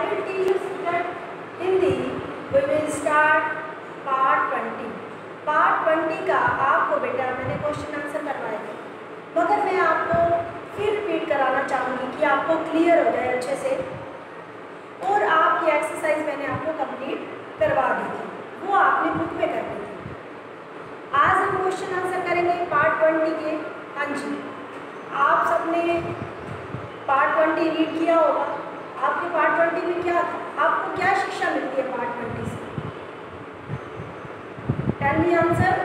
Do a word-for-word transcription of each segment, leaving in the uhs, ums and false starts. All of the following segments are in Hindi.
will teach you that Hindi. We will start part twenty. Part twenty का आपको बेटा मैंने क्वेश्चन आंसर करवाए थे, मगर मैं आपको फिर रिपीट कराना चाहूँगी कि आपको क्लियर हो जाए अच्छे से, और आपकी एक्सरसाइज मैंने आपको कंप्लीट करवा दी थी, वो आपने बुक में कर दी थी। आज हम क्वेश्चन आंसर करेंगे पार्ट ट्वेंटी के। हाँ जी, आप सबने पार्ट ट्वेंटी रीड किया होगा। आपके पार्ट ट्वेंटी में क्या था, आपको क्या शिक्षा मिलती है पार्ट ट्वेंटी से? Tell me answer.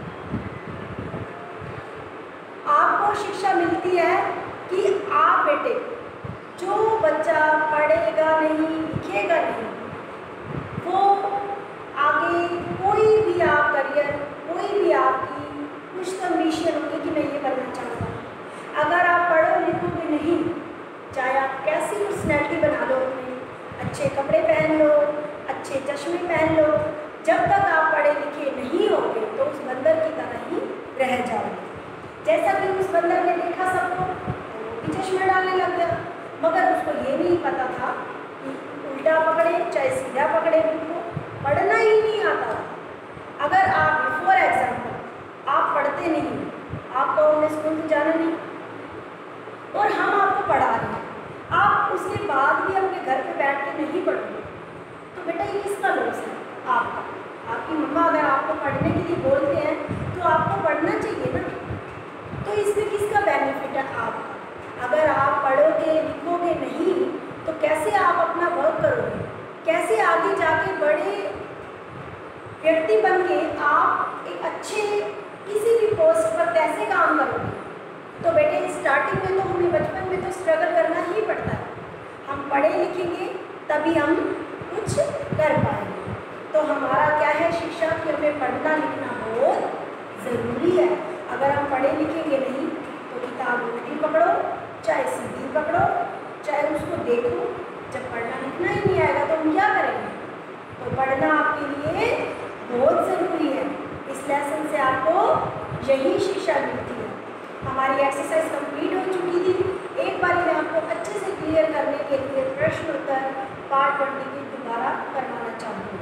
आपको शिक्षा मिलती है कि आप बेटे, जो बच्चा पढ़ेगा नहीं लिखेगा नहीं, वो आगे कोई भी आप करियर, कोई भी आपकी कुछ तो मिशन होगी कि मैं ये बनना चाहता हूँ। अगर आप पढ़ो लिखोगे नहीं, चाहे आप कैसी पर्सनैलिटी बना लो, अपने अच्छे कपड़े पहन लो, अच्छे चश्मे पहन लो, जब तक आप पढ़े लिखे नहीं होगे तो उस बंदर की तरह ही रह जाओगे। जैसा कि उस बंदर ने देखा सबको, तो वो भी चश्मा डालने लग गया, मगर उसको ये नहीं पता था कि उल्टा पकड़े चाहे सीधा पकड़े, उनको पढ़ना ही नहीं आता। अगर आप बिफोर एग्जाम्पल आप पढ़ते नहीं, आपको उन्हें स्कूल में जाना नहीं, और हम आपको पढ़ा रहे हैं, आप उसके बाद भी अपने घर पे बैठ के नहीं पढ़ोगे, तो बेटा ये किसका लॉस है? आपका। आपकी मम्मा अगर आपको पढ़ने के लिए बोलते हैं तो आपको पढ़ना चाहिए ना, तो इसमें किसका बेनिफिट है? आपका। अगर आप पढ़ोगे लिखोगे नहीं तो कैसे आप अपना वर्क करोगे, कैसे आगे जाके बड़े व्यक्ति बन के आप एक अच्छे किसी भी पोस्ट पर कैसे काम करोगे? तो बेटे स्टार्टिंग में तो हमें बचपन में तो स्ट्रगल करना ही पड़ता है। हम पढ़े लिखेंगे तभी हम कुछ कर पाएंगे। तो हमारा क्या है शिक्षा कि हमें पढ़ना लिखना बहुत ज़रूरी है। अगर हम पढ़े लिखेंगे नहीं तो किताब उल्टी पकड़ो चाहे सीधी पकड़ो, चाहे उसको देखो, जब पढ़ना लिखना ही नहीं आएगा तो हम क्या करेंगे? तो पढ़ना आपके लिए बहुत ज़रूरी है। इस लेसन से आपको यही शिक्षा मिलती है। हमारी एक्सरसाइज कंप्लीट हो चुकी थी। एक बार मैं आपको अच्छे से क्लियर करने के लिए प्रश्न उत्तर पार्ट ट्वेंटी की दोबारा करवाना चाहूँगी।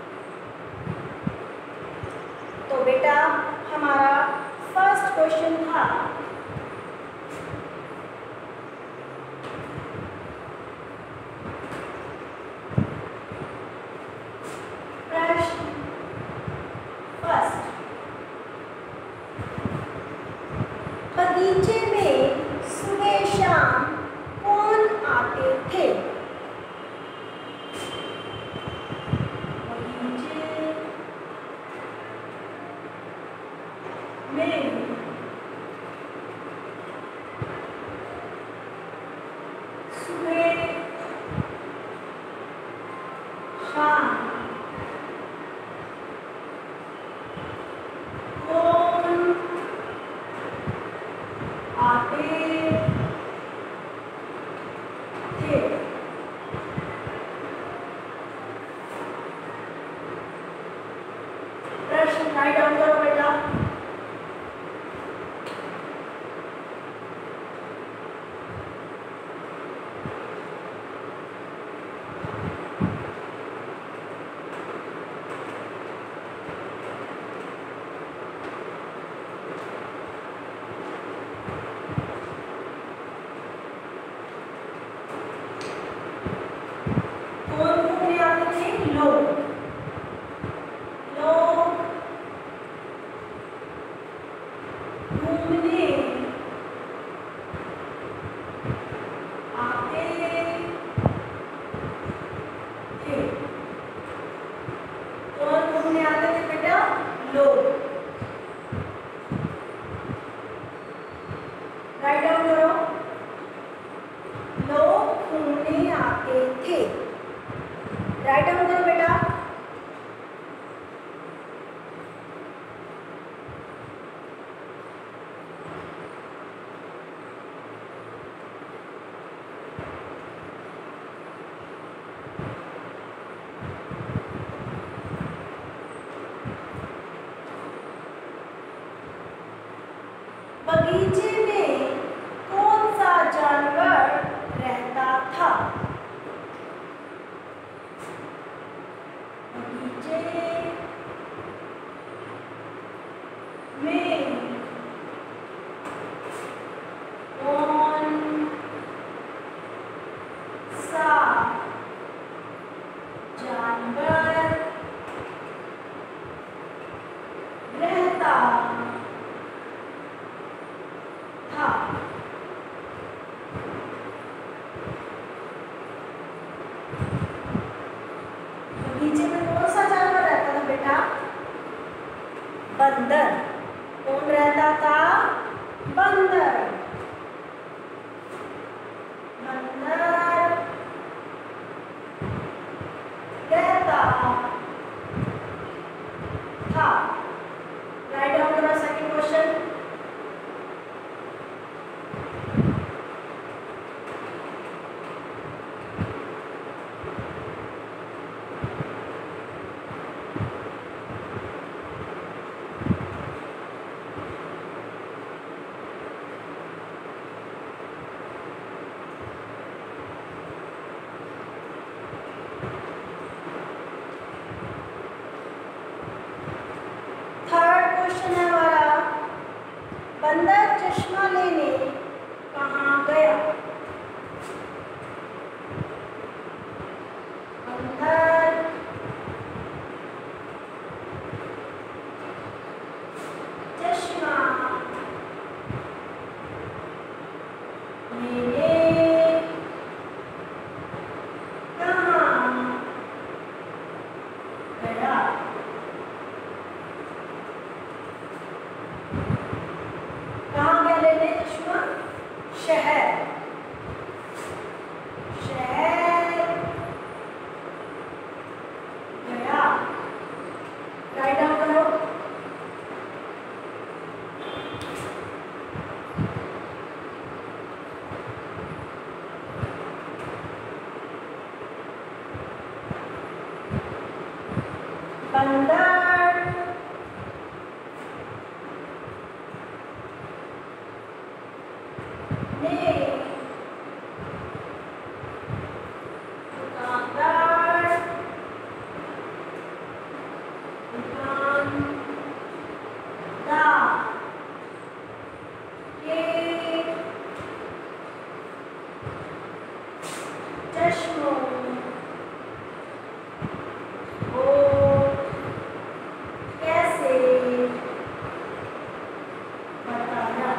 तो बेटा हमारा फर्स्ट क्वेश्चन था, प्रश्न फर्स्ट, बगीचे में सुबह शाम कौन आते थे? बगीचे में सुबह शाम कौन आते थे? प्रश्न राइट डाउन करो बेटा। कौन घूमने आते थे? लोग। लोग घूमने आते थे। कौन घूमने आते थे बेटा? लोग। राइट डाउन करो। लोग घूमने आते थे। राइट डाउन करो बेटा। बगीचे में कौन सा जानवर रहता था? बगीचे में कौन सा जानवर रहता था बेटा? बंदर। कौन रहता था? बंदर। बंदर रहता था। राइट डाउन करो सेकंड क्वेश्चन। थर्ड क्वेश्चन है हमारा, बंदर चश्मा लेने कहाँ गया? बंदर चश्मा लेने कहाँ गया? कहाँ गया लेने चश्मा? शहर। शहर गया। राइट डाउन करो। बंदर ने दुकानदार दुकानदार के चश्मों को कैसे बताया?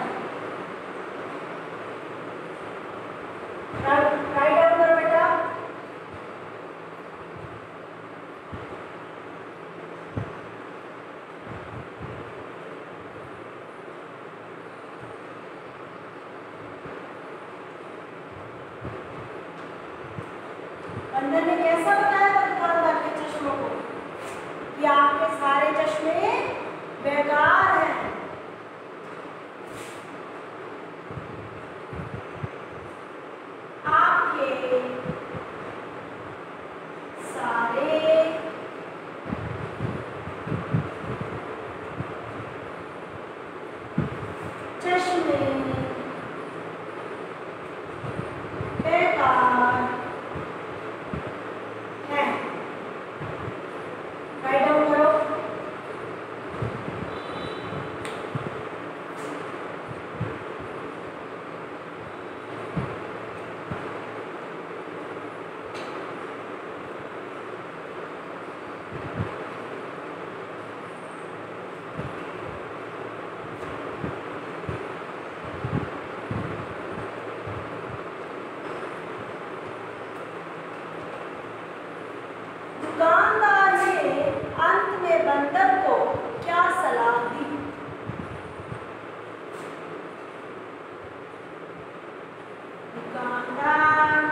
राइट डाउन करो बेटा। बंदर ने कैसा बताया था दुकानदार के चश्मों को कि आपके सारे चश्मे बेकार हैं? आपके सारे चश्मे बेकार हैं। राइट डाउन करो। दुकानदार ने अंत में बंदर को क्या सलाह दी? दुकानदार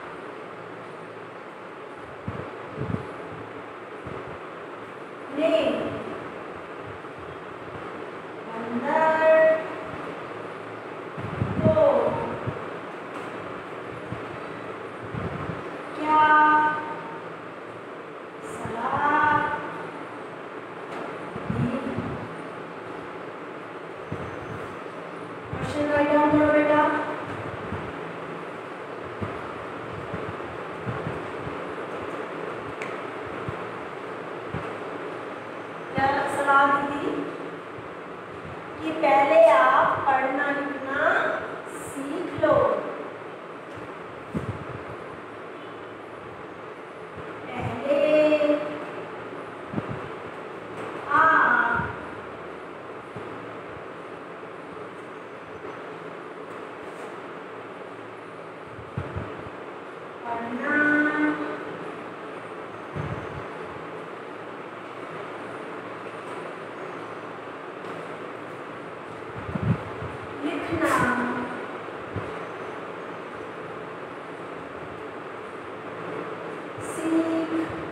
ने बंदर को क्या सलाह दी? क्वेश्चन राइट डाउन करो बेटा। पढ़ना, लिखना, सीख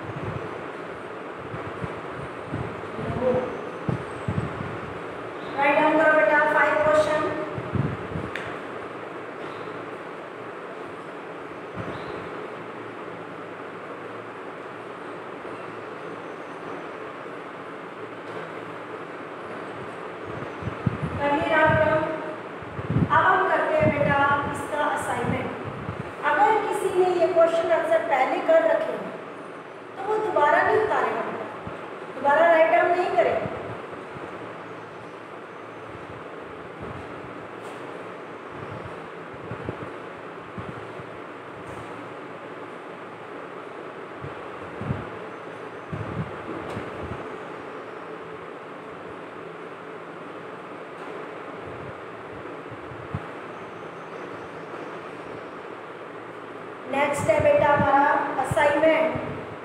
लो। राइट डाउन करो बेटा फाइव क्वेश्चन। कर लिया राइट डाउन। अब हम करते हैं बेटा इसका असाइनमेंट। अगर किसी ने ये क्वेश्चन आंसर पहले कर रखे हैं तो वो दोबारा नहीं उतारेगा बेटा, दोबारा राइट डाउन नहीं करेगा। नेक्स्ट है बेटा हमारा असाइनमेंट।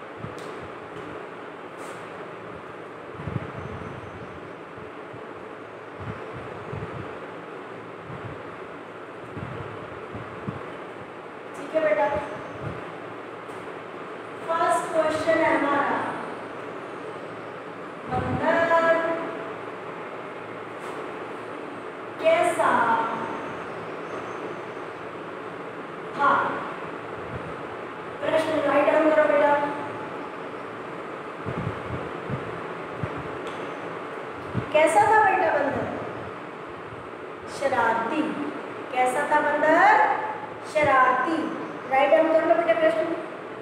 ठीक है बेटा, फर्स्ट क्वेश्चन है हमारा बंदर कैसा था। प्रश्न राइट डाउन करो बेटा। कैसा था बेटा बंदर? शरारती। कैसा था बंदर? शरारती। राइट डाउन कर लो बेटा प्रश्न।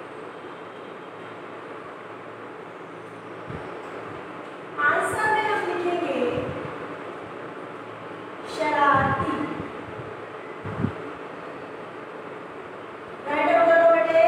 आंसर में हम लिखेंगे शरारती। राइट डाउन करो बेटे।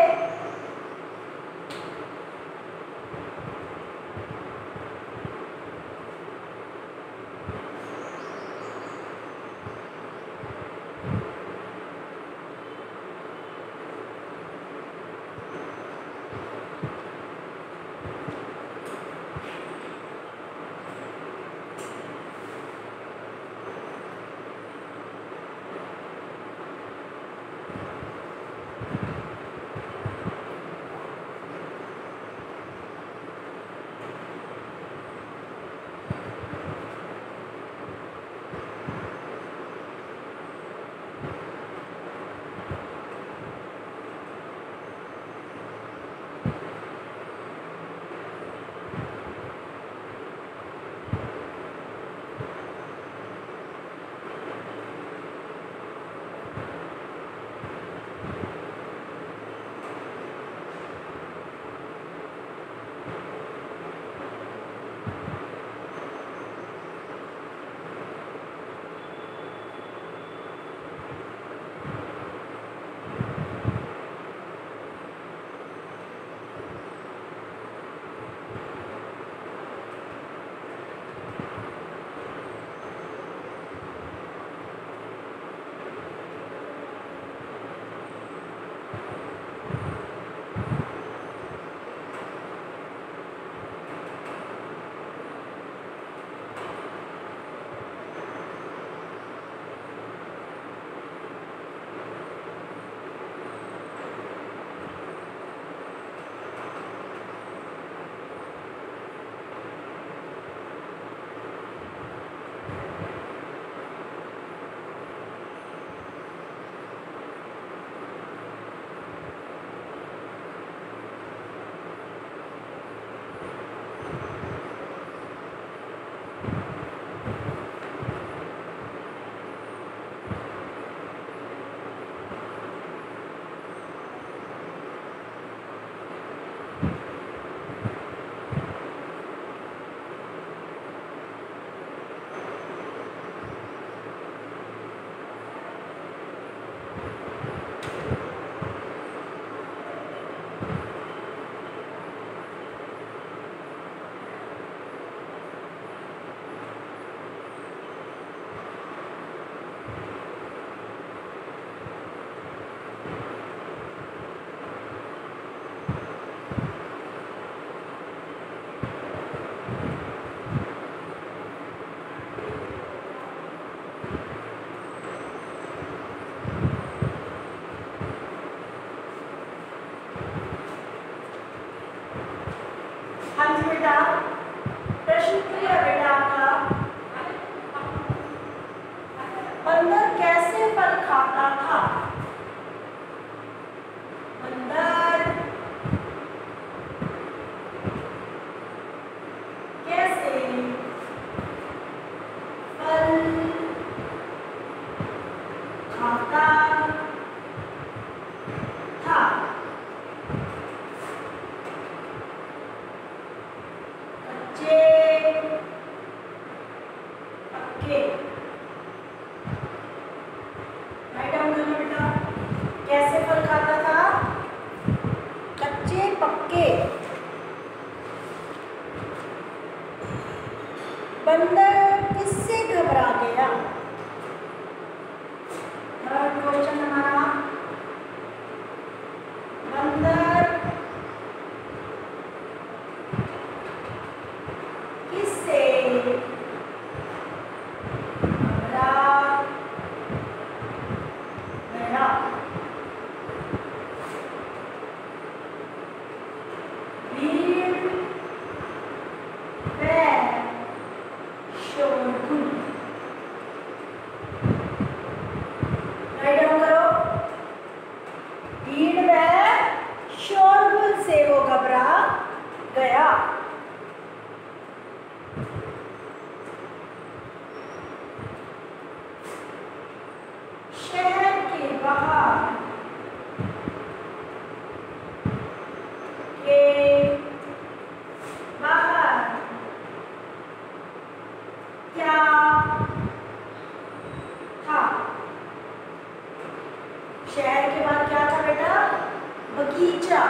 शहर के बाद क्या था बेटा? बगीचा।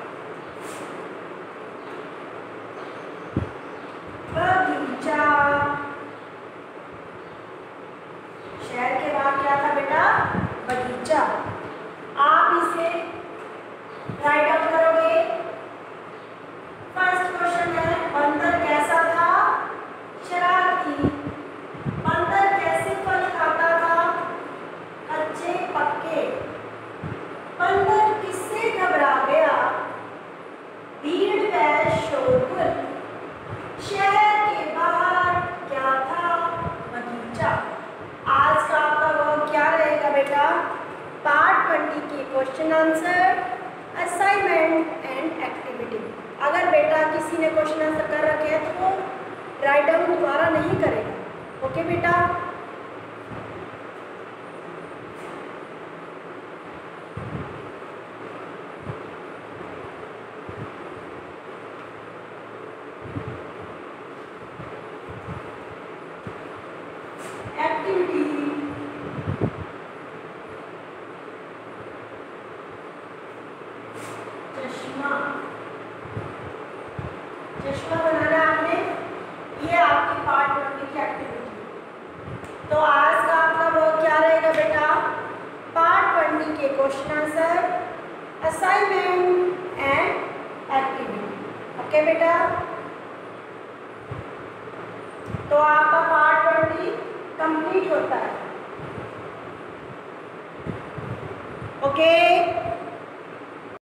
बगीचा। शहर के बाद क्या था बेटा? बगीचा। आप इसे राइट डाउन करोगे। फर्स्ट क्वेश्चन है, बंदर कैसा था? शरारती। बंदर कैसे फल खाता था? कच्चे पक्के। बंदर किससे घबरा गया? भीड़ व शोरगुल। शहर के बाहर क्या था? बगीचा। आज का आपका वर्क क्या रहेगा बेटा? पार्ट ट्वेंटी के question answer, assignment and activity. अगर बेटा किसी ने क्वेश्चन आंसर कर रखे हैं तो वो राइट डाउन दोबारा नहीं करेगा। ओके बेटा? एक्टिविटी। चश्मा। चश्मा बनाना आपने, ये आपकी पार्ट ट्वेंटी की एक्टिविटी। तो आज का आपका वर्क क्या रहेगा बेटा? पार्ट ट्वेंटी के question answer, assignment and activity. Okay बेटा? तो आपका पार्ट ट्वेंटी कंप्लीट होता है। ओके?